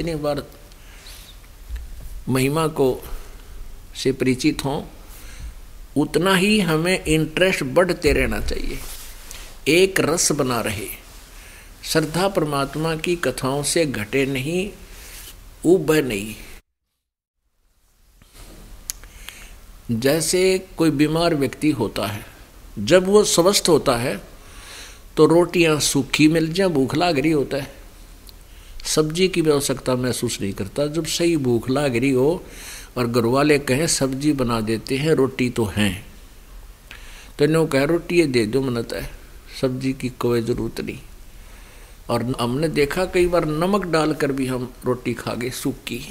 जितनी बार महिमा को से परिचित हों उतना ही हमें इंटरेस्ट बढ़ते रहना चाहिए, एक रस बना रहे। श्रद्धा परमात्मा की कथाओं से घटे नहीं, उबह नहीं। जैसे कोई बीमार व्यक्ति होता है, जब वो स्वस्थ होता है तो रोटियां सूखी मिल जाए, भूख लाग रही होता है, सब्जी की भी आवश्यकता महसूस नहीं करता। जब सही भूख लाग रही हो और घर वाले कहें सब्जी बना देते हैं, रोटी तो हैं, तो इन्हों कहे रोटी ये दे दो, मनता है, सब्जी की कोई ज़रूरत नहीं। और हमने देखा कई बार नमक डालकर भी हम रोटी खा गए सूखी,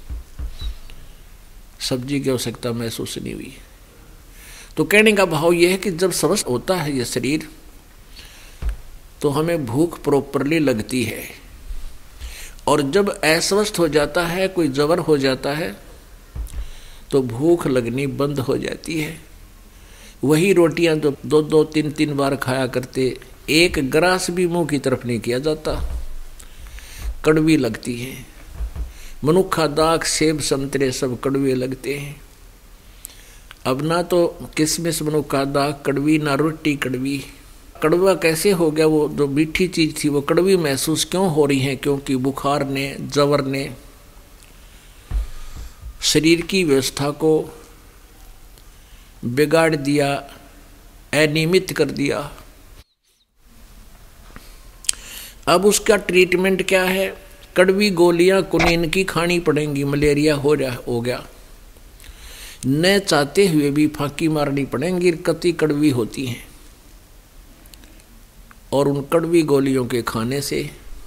सब्जी की आवश्यकता महसूस नहीं हुई। तो कहने का भाव यह है कि जब स्वस्थ होता है ये शरीर तो हमें भूख प्रॉपरली लगती है, और जब अस्वस्थ हो जाता है, कोई जबर हो जाता है, तो भूख लगनी बंद हो जाती है। वही रोटियां जो दो दो तीन तीन बार खाया करते, एक ग्रास भी मुंह की तरफ नहीं किया जाता, कड़वी लगती है। मनुक्खा दाख सेब संतरे सब कड़वे लगते हैं। अब ना तो किसमिस मनुक्खा दाख कड़वी, ना रोटी कड़वी। कड़वा कैसे हो गया? वो जो मीठी चीज थी वो कड़वी महसूस क्यों हो रही है? क्योंकि बुखार ने, जवर ने शरीर की व्यवस्था को बिगाड़ दिया, अनियमित कर दिया। अब उसका ट्रीटमेंट क्या है? कड़वी गोलियां कुनीन की खानी पड़ेंगी, मलेरिया हो गया, न चाहते हुए भी फांकी मारनी पड़ेंगी, कति कड़वी होती हैं। और उन कड़वी गोलियों के खाने से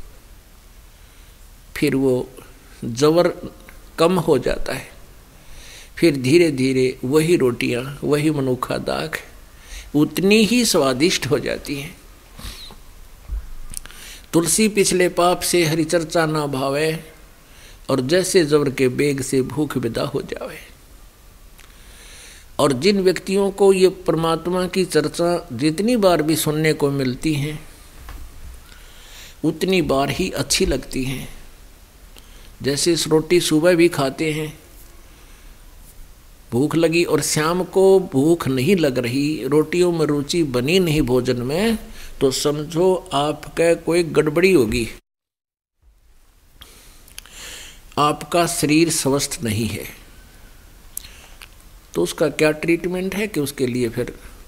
फिर वो जवर कम हो जाता है। फिर धीरे धीरे वही रोटियां, वही मनुक्खा दाख उतनी ही स्वादिष्ट हो जाती हैं। तुलसी पिछले पाप से हरि चर्चा ना भावे, और जैसे जबर के बेग से भूख विदा हो जावे। और जिन व्यक्तियों को ये परमात्मा की चर्चा जितनी बार भी सुनने को मिलती हैं उतनी बार ही अच्छी लगती हैं। जैसे इस रोटी सुबह भी खाते हैं, भूख लगी और शाम को भूख नहीं लग रही, रोटियों में रुचि बनी नहीं भोजन में, तो समझो आपका कोई गड़बड़ी होगी, आपका शरीर स्वस्थ नहीं है। तो उसका क्या ट्रीटमेंट है कि उसके लिए फिर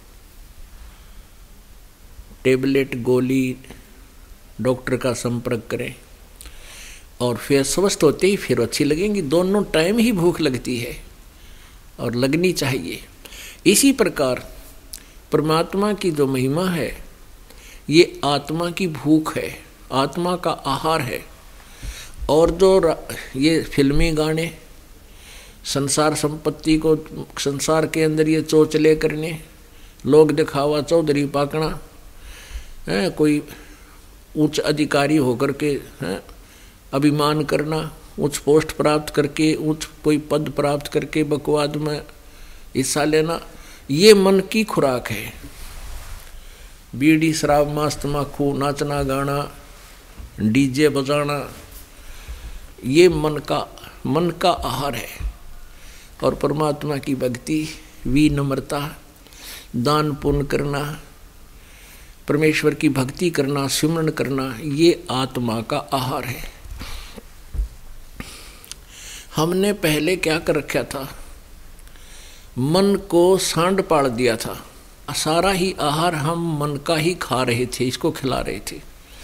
टेबलेट, गोली, डॉक्टर का संपर्क करें, और फिर स्वस्थ होते ही फिर अच्छी लगेंगी। दोनों टाइम ही भूख लगती है और लगनी चाहिए। इसी प्रकार परमात्मा की जो महिमा है ये आत्मा की भूख है, आत्मा का आहार है। और जो ये फिल्मी गाने, संसार संपत्ति को संसार के अंदर ये चोचले करने, लोग दिखावा, चौधरी पाकना, है कोई उच्च अधिकारी होकर के है अभिमान करना, उच्च पोस्ट प्राप्त करके, उच्च कोई पद प्राप्त करके बकवाद में हिस्सा लेना, ये मन की खुराक है। बीड़ी शराब मांस तम्बाकू, नाचना गाना, डीजे बजाना, ये मन का आहार है। और परमात्मा की भक्ति, विनम्रता, दान पुण्य करना, परमेश्वर की भक्ति करना, सिमरन करना, ये आत्मा का आहार है। हमने पहले क्या कर रखा था? मन को सांड पाड़ दिया था, सारा ही आहार हम मन का ही खा रहे थे, इसको खिला रहे थे।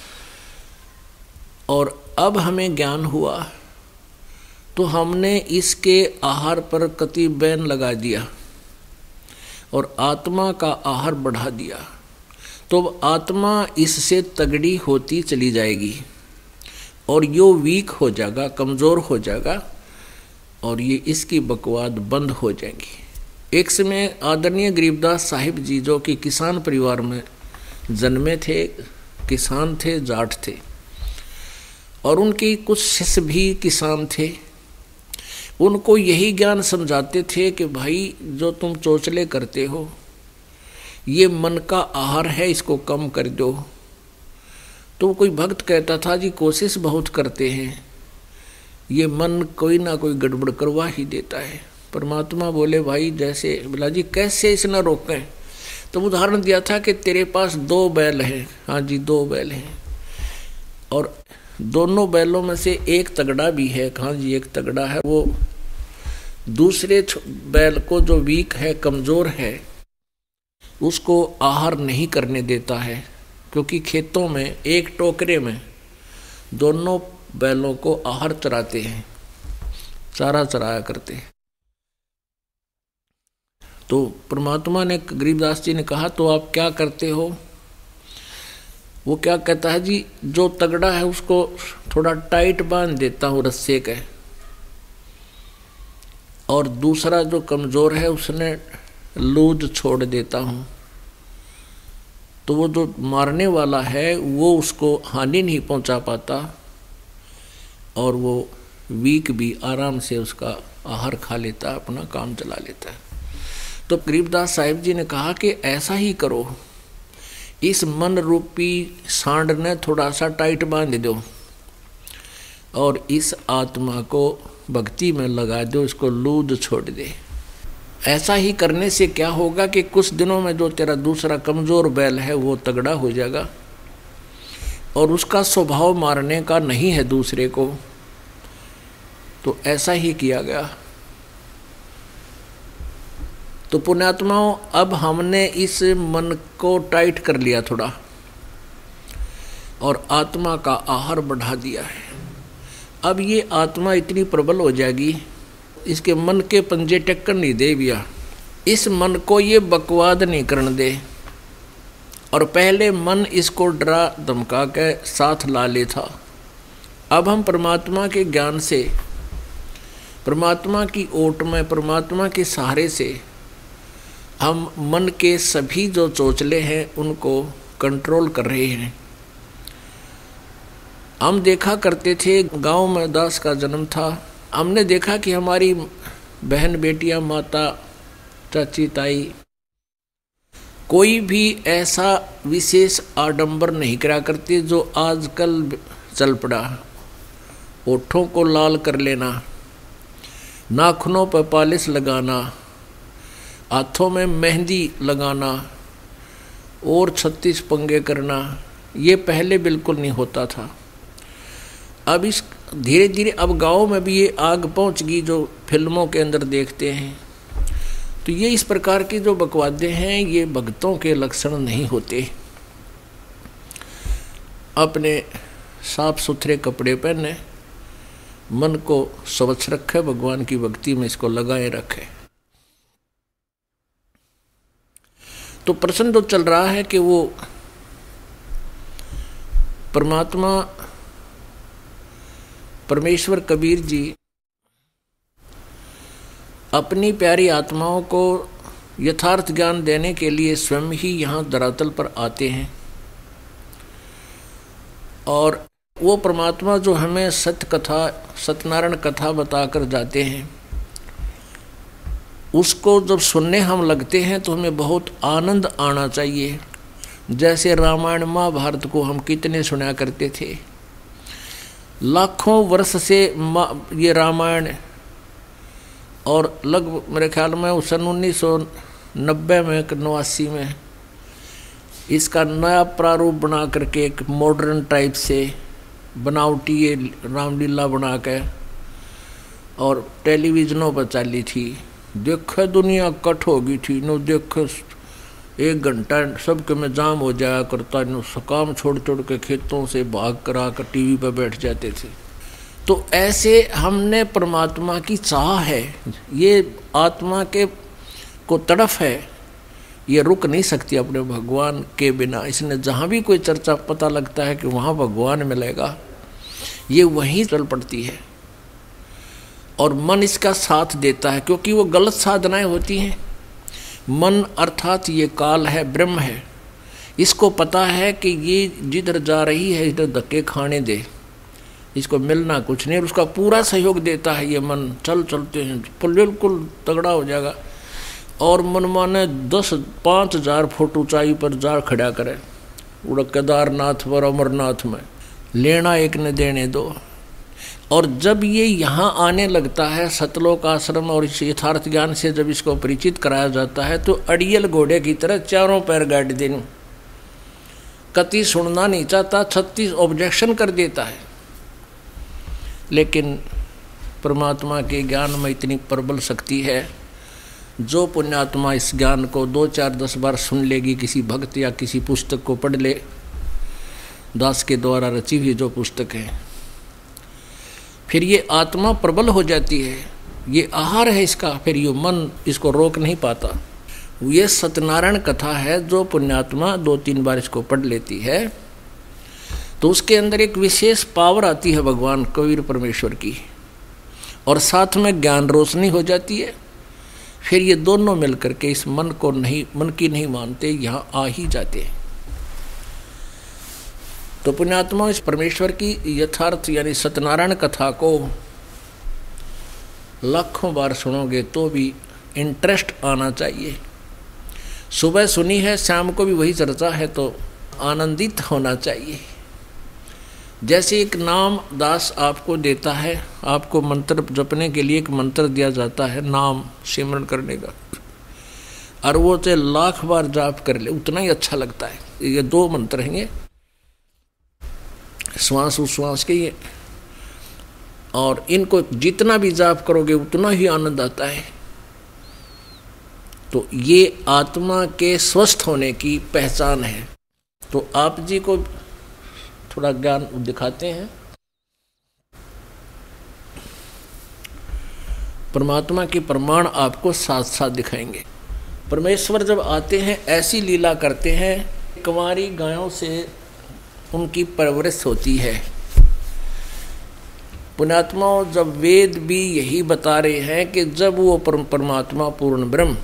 और अब हमें ज्ञान हुआ तो हमने इसके आहार पर कति बैन लगा दिया और आत्मा का आहार बढ़ा दिया। तो आत्मा इससे तगड़ी होती चली जाएगी और यो वीक हो जाएगा, कमज़ोर हो जाएगा, और ये इसकी बकवाद बंद हो जाएंगी। एक समय आदरणीय गरीबदास साहिब जी, जो कि किसान परिवार में जन्मे थे, किसान थे, जाट थे, और उनके कुछ शिष्य भी किसान थे, उनको यही ज्ञान समझाते थे कि भाई जो तुम चोचले करते हो ये मन का आहार है, इसको कम कर दो। तो कोई भक्त कहता था जी कोशिश बहुत करते हैं ये मन कोई ना कोई गड़बड़ करवा ही देता है। परमात्मा बोले भाई जैसे बोला जी कैसे इसे न रोकें, तो उदाहरण दिया था कि तेरे पास 2 बैल हैं। हाँ जी 2 बैल हैं और दोनों बैलों में से एक तगड़ा भी है। हाँ जी एक तगड़ा है, वो दूसरे बैल को जो वीक है, कमजोर है, उसको आहार नहीं करने देता है, क्योंकि खेतों में एक टोकरे में दोनों बैलों को आहार चराते हैं, चारा चराया करते हैं। तो परमात्मा ने गरीबदास जी ने कहा तो आप क्या करते हो? वो क्या कहता है जी, जो तगड़ा है उसको थोड़ा टाइट बांध देता हूँ रस्से के, और दूसरा जो कमजोर है उसने लूज छोड़ देता हूँ। तो वो जो मारने वाला है वो उसको हानि नहीं पहुँचा पाता और वो वीक भी आराम से उसका आहार खा लेता, अपना काम चला लेता है। तो गरीबदास साहिब जी ने कहा कि ऐसा ही करो, इस मन रूपी सांड ने थोड़ा सा टाइट बांध दो और इस आत्मा को भक्ति में लगा दो, इसको लूज छोड़ दे। ऐसा ही करने से क्या होगा कि कुछ दिनों में जो तेरा दूसरा कमजोर बैल है वो तगड़ा हो जाएगा और उसका स्वभाव मारने का नहीं है दूसरे को। तो ऐसा ही किया गया। तो पुण्यात्माओं, अब हमने इस मन को टाइट कर लिया थोड़ा और आत्मा का आहार बढ़ा दिया है। अब ये आत्मा इतनी प्रबल हो जाएगी, इसके मन के पंजे टक्कर नहीं दे भैया, इस मन को ये बकवाद नहीं करने दे। और पहले मन इसको डरा धमका के साथ ला ले था। अब हम परमात्मा के ज्ञान से, परमात्मा की ओट में, परमात्मा के सहारे से हम मन के सभी जो चोचले हैं उनको कंट्रोल कर रहे हैं। हम देखा करते थे, गांव में दास का जन्म था, हमने देखा कि हमारी बहन बेटियां, माता, चाची, ताई, कोई भी ऐसा विशेष आडंबर नहीं करा करती जो आजकल चल पड़ा। ओठों को लाल कर लेना, नाखूनों पर पॉलिश लगाना, हाथों में मेहंदी लगाना और 36 पंगे करना, ये पहले बिल्कुल नहीं होता था। अब इस धीरे धीरे अब गाँव में भी ये आग पहुंच गई जो फिल्मों के अंदर देखते हैं। तो ये इस प्रकार की जो बकवादे हैं ये भक्तों के लक्षण नहीं होते। अपने साफ सुथरे कपड़े पहने, मन को स्वच्छ रखे, भगवान की भक्ति में इसको लगाए रखे। तो प्रश्न तो चल रहा है कि वो परमात्मा परमेश्वर कबीर जी अपनी प्यारी आत्माओं को यथार्थ ज्ञान देने के लिए स्वयं ही यहाँ धरातल पर आते हैं और वो परमात्मा जो हमें सत्य कथा, सत्यनारायण कथा बताकर जाते हैं, उसको जब सुनने हम लगते हैं तो हमें बहुत आनंद आना चाहिए। जैसे रामायण महाभारत को हम कितने सुना करते थे, लाखों वर्ष से ये रामायण, और लगभग मेरे ख्याल में सन 1990 में 89 में इसका नया प्रारूप बना करके एक मॉडर्न टाइप से बनावटी ये रामलीला बना के और टेलीविज़नों पर चली थी। देखे दुनिया कट हो गई थी, नो देखे 1 घंटा सबके में जाम हो जाया करता, नो काम छोड़ छोड़ के खेतों से भाग करा कर टीवी पर बैठ जाते थे। तो ऐसे हमने परमात्मा की चाह है, ये आत्मा के को तड़फ है, ये रुक नहीं सकती अपने भगवान के बिना। इसने जहाँ भी कोई चर्चा पता लगता है कि वहाँ भगवान मिलेगा, ये वहीं चल पड़ती है और मन इसका साथ देता है, क्योंकि वो गलत साधनाएं होती हैं। मन अर्थात ये काल है, ब्रह्म है, इसको पता है कि ये जिधर जा रही है इधर धक्के खाने दे, इसको मिलना कुछ नहीं, और उसका पूरा सहयोग देता है। ये मन चलते हैं बिल्कुल तगड़ा हो जाएगा और मन माने 5,000 फुट ऊंचाई पर जा खड़ा करे, उड़ केदारनाथ पर अमरनाथ में, लेना एक ने देने दो। और जब ये यहाँ आने लगता है सतलोक आश्रम और इस यथार्थ ज्ञान से जब इसको परिचित कराया जाता है तो अड़ियल घोड़े की तरह चारों पैर गाड़ देने, कति सुनना नहीं चाहता, 36 ऑब्जेक्शन कर देता है। लेकिन परमात्मा के ज्ञान में इतनी प्रबल शक्ति है, जो पुण्यात्मा इस ज्ञान को 2, 4, 10 बार सुन लेगी, किसी भक्त या किसी पुस्तक को पढ़ ले, दास के द्वारा रची हुई जो पुस्तक है, फिर ये आत्मा प्रबल हो जाती है। ये आहार है इसका, फिर ये मन इसको रोक नहीं पाता। ये सत्यनारायण कथा है, जो पुण्यात्मा 2-3 बार इसको पढ़ लेती है तो उसके अंदर एक विशेष पावर आती है भगवान कबीर परमेश्वर की, और साथ में ज्ञान रोशनी हो जाती है। फिर ये दोनों मिलकर के इस मन की नहीं मानते, यहाँ आ ही जाते हैं। तो पुण्यात्मा इस परमेश्वर की यथार्थ यानी सत्यनारायण कथा को लाखों बार सुनोगे तो भी इंटरेस्ट आना चाहिए। सुबह सुनी है, शाम को भी वही चर्चा है, तो आनंदित होना चाहिए। जैसे एक नाम दास आपको देता है, आपको मंत्र जपने के लिए एक मंत्र दिया जाता है नाम सिमरन करने का, और वो चाहे 1,00,000 बार जाप कर ले उतना ही अच्छा लगता है। ये 2 मंत्र हैं, ये श्वास उश्वास के ये, और इनको जितना भी जाप करोगे उतना ही आनंद आता है। तो ये आत्मा के स्वस्थ होने की पहचान है। तो आप जी को थोड़ा ज्ञान दिखाते हैं। परमात्मा के प्रमाण आपको साथ साथ दिखाएंगे। परमेश्वर जब आते हैं ऐसी लीला करते हैं, कुंवारी गायों से उनकी परवरिश होती है। पुण्यात्माओं, जब वेद भी यही बता रहे हैं कि जब वो परमात्मा पूर्ण ब्रह्म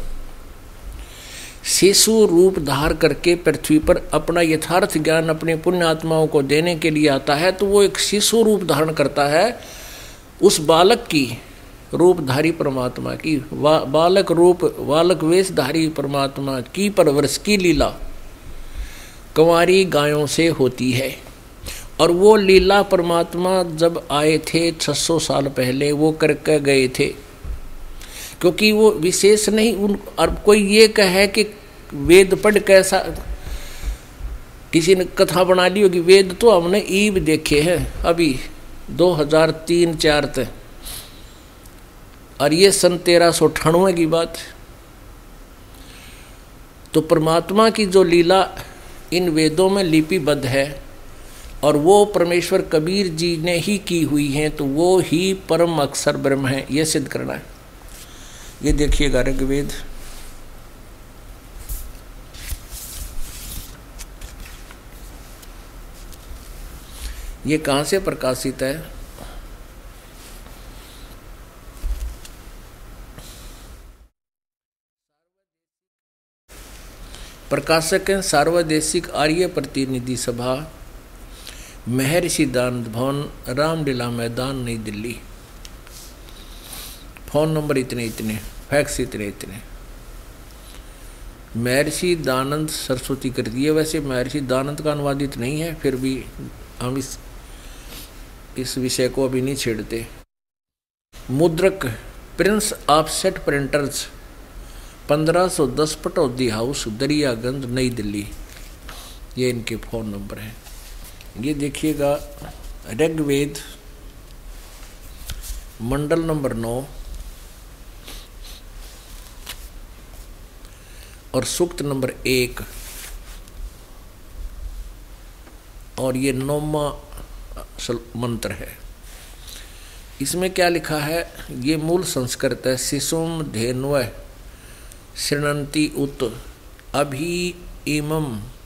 शिशु रूप धार करके पृथ्वी पर अपना यथार्थ ज्ञान अपने पुण्यात्माओं को देने के लिए आता है, तो वो एक शिशु रूप धारण करता है उस बालक की, रूपधारी परमात्मा की, बालक वेशधारी परमात्मा की परवरिश की लीला कुंवारी गायों से होती है। और वो लीला परमात्मा जब आए थे 600 साल पहले वो करके गए थे, क्योंकि वो विशेष नहीं। और कोई ये कहे कि वेद पढ़ कैसा, किसी ने कथा बना ली होगी, वेद तो हमने ईब देखे हैं अभी 2003-4 तक, और ये सन 1398 की बात। तो परमात्मा की जो लीला इन वेदों में लिपिबद्ध है और वो परमेश्वर कबीर जी ने ही की हुई है, तो वो ही परम अक्षर ब्रह्म है, ये सिद्ध करना है। ये देखिएगा ऋग्वेद, ये कहाँ से प्रकाशित है? प्रकाशक हैं सार्वदेशिक आर्य प्रतिनिधि सभा, महर्षि दानंद भवन, रामलीला मैदान, नई दिल्ली। फोन नंबर इतने, फैक्स इतने। महर्षि दानंद सरस्वती कर दिए। वैसे महर्षि दानंद का अनुवादित नहीं है, फिर भी हम इस विषय को अभी नहीं छेड़ते। मुद्रक prince offset printers, 1510 Pataudi house, Daryaganj, नई दिल्ली। ये इनके फ़ोन नंबर हैं। ये देखिएगा ऋग्वेद मंडल नंबर 9 और सूक्त नंबर 1, और ये 9वां मंत्र है। इसमें क्या लिखा है? ये मूल संस्कृत है। शिशुम धेन्व शृणन्ति उत अभि इमम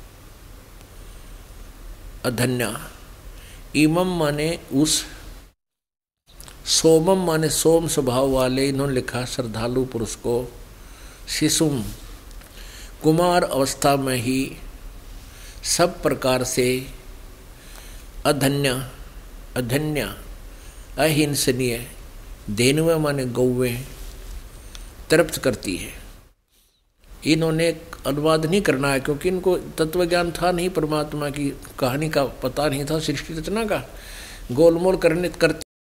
अधन्या। इमम माने उस, सोमम माने सोम स्वभाव वाले, इन्होंने लिखा श्रद्धालु पुरुष को। शिशुम कुमार अवस्था में ही सब प्रकार से अधन्य अहिंसनीय, धेनुएं माने गौवें तृप्त करती है। इन्होंने अनुवाद नहीं करना है क्योंकि इनको तत्वज्ञान था नहीं, परमात्मा की कहानी का पता नहीं था, सृष्टि रचना का गोलमोल करते